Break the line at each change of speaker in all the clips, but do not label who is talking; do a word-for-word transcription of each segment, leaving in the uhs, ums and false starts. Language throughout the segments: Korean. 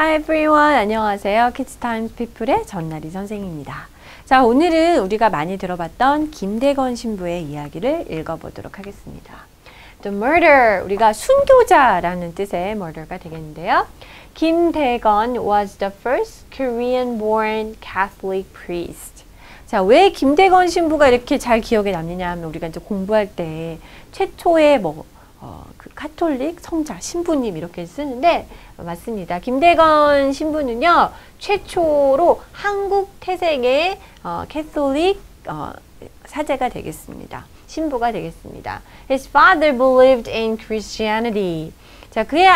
Hi everyone. 안녕하세요. Kids Times People의 전나리 선생입니다. 자, 오늘은 우리가 많이 들어봤던 김대건 신부의 이야기를 읽어보도록 하겠습니다. The murder, 우리가 순교자라는 뜻의 murder가 되겠는데요. 김대건 was the first Korean-born Catholic priest. 자, 왜 김대건 신부가 이렇게 잘 기억에 남느냐 하면 우리가 이제 공부할 때 최초의 뭐 어, 그 카톨릭 성자, 신부님 이렇게 쓰는데 맞습니다. 김대건 신부는요, 최초로 한국 태생의 어, 캐톨릭 어, 사제가 되겠습니다. 신부가 되겠습니다. His father believed in Christianity. 자, 그의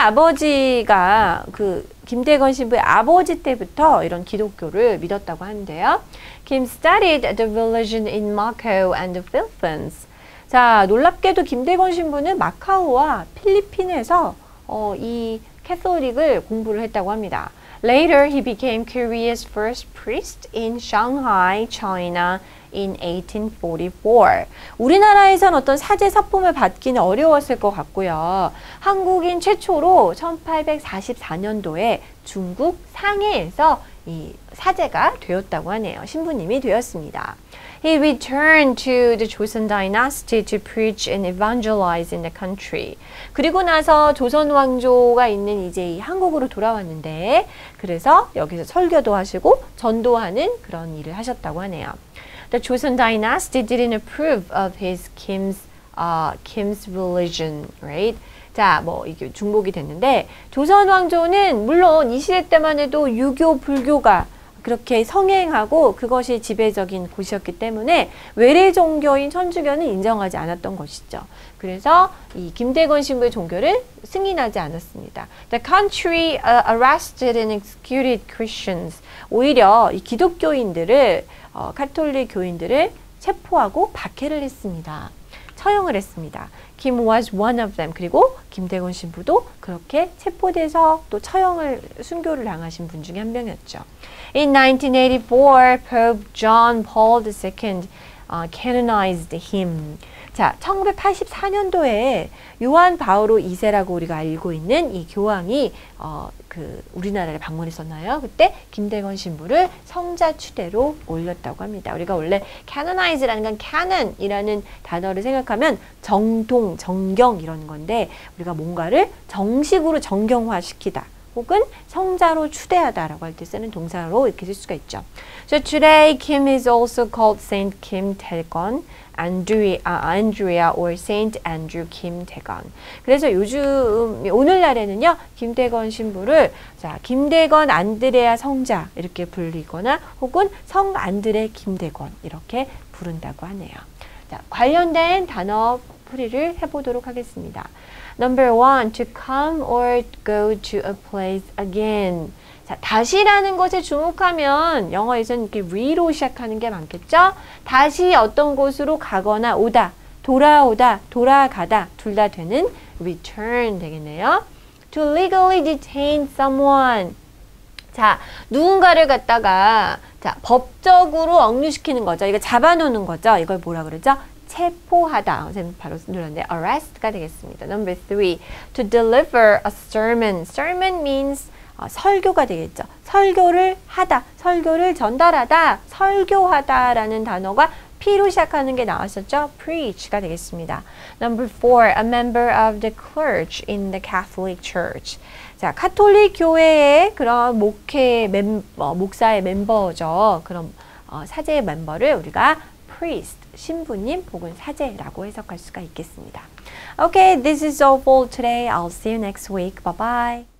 아버지가 그 김대건 신부의 아버지 때부터 이런 기독교를 믿었다고 하는데요. Kim studied the religion in Macau and the Philippines. 자, 놀랍게도 김대건 신부는 마카오와 필리핀에서 어, 이 캐톨릭을 공부를 했다고 합니다. Later, he became Korea's first priest in Shanghai, China in eighteen forty-four. 우리나라에선 어떤 사제 사품을 받기는 어려웠을 것 같고요. 한국인 최초로 천팔백사십사 년도에 중국 상해에서 이 사제가 되었다고 하네요. 신부님이 되었습니다. He returned to the Joseon dynasty to preach and evangelize in the country. 그리고 나서 조선 왕조가 있는 이제 이 한국으로 돌아왔는데, 그래서 여기서 설교도 하시고 전도하는 그런 일을 하셨다고 하네요. The Joseon dynasty didn't approve of his Kim's uh, Kim's religion, right? 자, 뭐 이게 중복이 됐는데, 조선 왕조는 물론 이 시대 때만 해도 유교 불교가 그렇게 성행하고 그것이 지배적인 곳이었기 때문에 외래 종교인 천주교는 인정하지 않았던 것이죠. 그래서 이 김대건 신부의 종교를 승인하지 않았습니다. The country uh, arrested and executed Christians. 오히려 이 기독교인들을 어, 카톨릭 교인들을 체포하고 박해를 했습니다. 처형을 했습니다. Kim was one of them. 그리고 김대건 신부도 그렇게 체포돼서 또 처형을, 순교를 당하신 분 중에 한 명이었죠. In nineteen eighty-four, Pope John Paul the Second uh, canonized him. 자, 천구백팔십사 년도에 요한 바오로 이 세라고 우리가 알고 있는 이 교황이 어, 그 우리나라를 방문했었나요? 그때 김대건 신부를 성자 추대로 올렸다고 합니다. 우리가 원래 canonize라는 건 canon이라는 단어를 생각하면 정통, 정경 이런 건데, 우리가 뭔가를 정식으로 정경화시키다 혹은 성자로 추대하다라고 할 때 쓰는 동사로 이렇게 쓸 수가 있죠. So today, Kim is also called Saint Kim Taegon, Andrea, Andrea or Saint Andrew Kim Taegon. 그래서 요즘 오늘날에는요, 김대건 신부를 자 김대건 안드레아 성자 이렇게 불리거나 혹은 성 안드레 김대건 이렇게 부른다고 하네요. 자, 관련된 단어 풀이를 해보도록 하겠습니다. Number one, to come or go to a place again. 자, 다시라는 것에 주목하면 영어에서는 이렇게 re로 시작하는 게 많겠죠? 다시 어떤 곳으로 가거나 오다, 돌아오다, 돌아가다 둘 다 되는 return 되겠네요. To legally detain someone. 자, 누군가를 갖다가 자, 법적으로 억류시키는 거죠. 이거 잡아놓는 거죠. 이걸 뭐라 그러죠? 체포하다. 선생님 바로 눌렀는데 arrest가 되겠습니다. Number three, to deliver a sermon. Sermon means 어, 설교가 되겠죠. 설교를 하다, 설교를 전달하다, 설교하다라는 단어가 P로 시작하는 게 나왔었죠. preach가 되겠습니다. Number four, a member of the clergy in the Catholic Church. 자, 카톨릭 교회의 그런 목회 멤, 어, 목사의 멤버죠. 그런 어, 사제의 멤버를 우리가 priest, 신부님 혹은 사제라고 해석할 수가 있겠습니다. Okay, this is all for today. I'll see you next week. Bye bye.